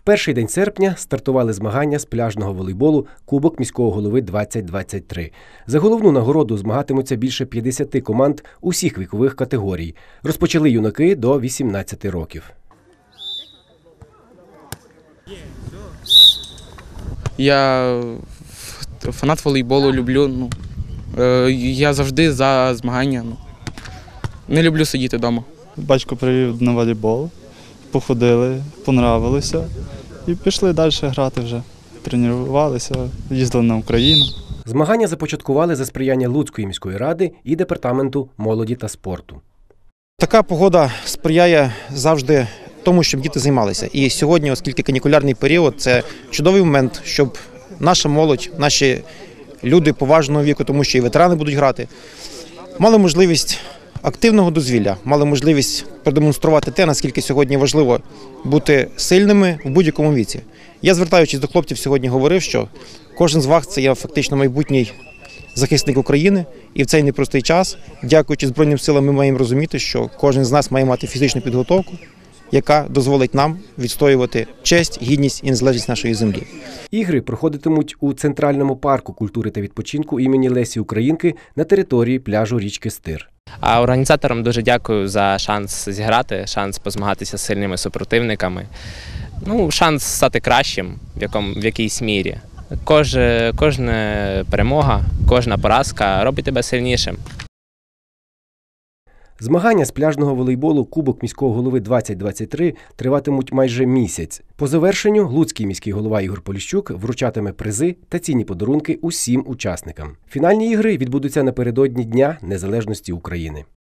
перший день серпня стартували змагання з пляжного волейболу «Кубок міського голови 2023». За головну нагороду змагатимуться більше 50 команд усіх вікових категорій. Розпочали юнаки до 18 років. Я фанат волейболу, люблю. Я завжди за змагання. Не люблю сидіти вдома. Батько привів на волейбол, походили, понравилося і пішли далі грати вже. Тренувалися, їздили на Україну. Змагання започаткували за сприяння Луцької міської ради і департаменту молоді та спорту. Така погода сприяє завжди тому, щоб діти займалися. І сьогодні, оскільки канікулярний період, це чудовий момент, щоб наша молодь, наші люди поважного віку, тому що і ветерани будуть грати, мали можливість активного дозвілля, мали можливість продемонструвати те, наскільки сьогодні важливо бути сильними в будь-якому віці. Я, звертаючись до хлопців, сьогодні говорив, що кожен з вас – це є фактично майбутній захисник України. І в цей непростий час, дякуючи Збройним силам, ми маємо розуміти, що кожен з нас має мати фізичну підготовку, яка дозволить нам відстоювати честь, гідність і незалежність нашої землі. Ігри проходитимуть у Центральному парку культури та відпочинку імені Лесі Українки на території пляжу річки Стир. А організаторам дуже дякую за шанс зіграти, шанс позмагатися з сильними супротивниками. Шанс стати кращим в якійсь мірі. Кожна перемога, кожна поразка робить тебе сильнішим. Змагання з пляжного волейболу «Кубок міського голови 2023» триватимуть майже місяць. По завершенню Луцький міський голова Ігор Поліщук вручатиме призи та цінні подарунки усім учасникам. Фінальні ігри відбудуться напередодні Дня Незалежності України.